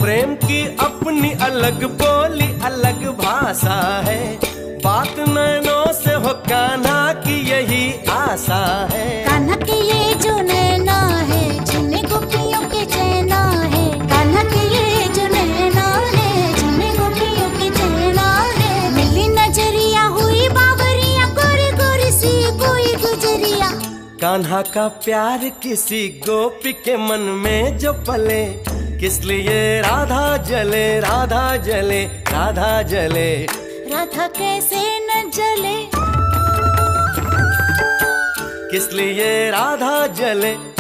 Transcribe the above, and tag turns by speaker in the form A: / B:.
A: प्रेम की अपनी अलग बोली अलग भाषा है, बात नैनों से हो कान्हा की यही आशा है।
B: कान्हा के ये जो नैना है जिन्हें गोपियों के चैना है, कान्हा के ये जो नैना है जिन्हें गोपियों के चैना है। मिली नजरिया हुई बावरिया गोरी गोरी सी कोई गुजरिया।
A: कान्हा का प्यार किसी गोपी के मन में जो पले, किस लिए राधा जले राधा जले राधा जले।
B: राधा कैसे न जले,
A: किस लिए राधा जले